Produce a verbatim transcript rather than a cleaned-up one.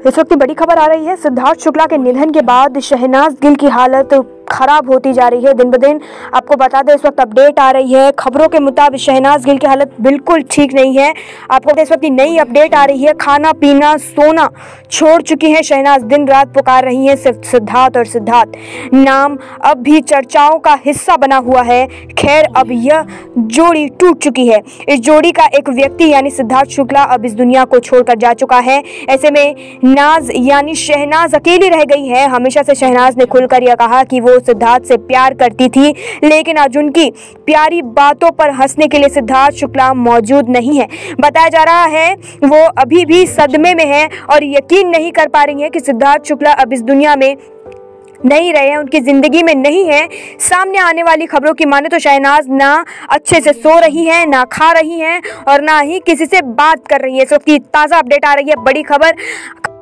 इस वक्त की बड़ी खबर आ रही है। सिद्धार्थ शुक्ला के निधन के बाद शहनाज गिल की हालत खराब होती जा रही है दिन ब दिन। आपको बता दें इस वक्त अपडेट आ रही है, खबरों के मुताबिक शहनाज गिल की हालत बिल्कुल ठीक नहीं है। आपको इस वक्त की नई अपडेट आ रही है, खाना पीना सोना छोड़ चुकी है शहनाज, दिन रात पुकार रही हैं सिर्फ सिद्धार्थ और सिद्धार्थ नाम अब भी चर्चाओं का हिस्सा बना हुआ है। खैर अब यह जोड़ी टूट चुकी है। इस जोड़ी का एक व्यक्ति यानी सिद्धार्थ शुक्ला अब इस दुनिया को छोड़कर जा चुका है। ऐसे में नाज यानी शहनाज अकेली रह गई है। हमेशा से शहनाज ने खुलकर यह कहा कि वो सिद्धार्थ से प्यार करती थी, लेकिन आज उनकी प्यारी बातों पर हंसने के लिए सिद्धार्थ शुक्ला मौजूद नहीं है। बताया जा रहा है वो अभी भी सदमे में है और यकीन नहीं कर पा रही है कि सिद्धार्थ शुक्ला अब इस दुनिया में नहीं रहे हैं, उनकी जिंदगी में नहीं है। सामने आने वाली खबरों की माने तो शहनाज ना अच्छे से सो रही है, ना खा रही है और ना ही किसी से बात कर रही है। इस वक्त की ताज़ा अपडेट आ रही है, बड़ी खबर।